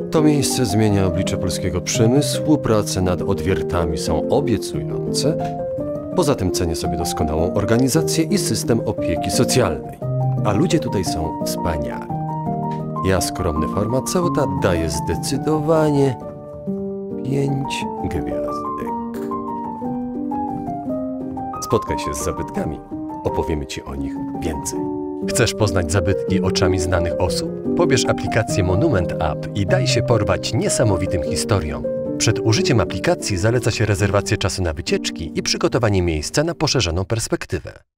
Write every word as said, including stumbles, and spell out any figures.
To miejsce zmienia oblicze polskiego przemysłu, prace nad odwiertami są obiecujące. Poza tym cenię sobie doskonałą organizację i system opieki socjalnej. A ludzie tutaj są wspaniali. Ja, skromny farmaceuta, daję zdecydowanie pięć gwiazdek. Spotkaj się z zabytkami. Opowiemy Ci o nich więcej. Chcesz poznać zabytki oczami znanych osób? Pobierz aplikację Monument App i daj się porwać niesamowitym historiom. Przed użyciem aplikacji zaleca się rezerwację czasu na wycieczki i przygotowanie miejsca na poszerzoną perspektywę.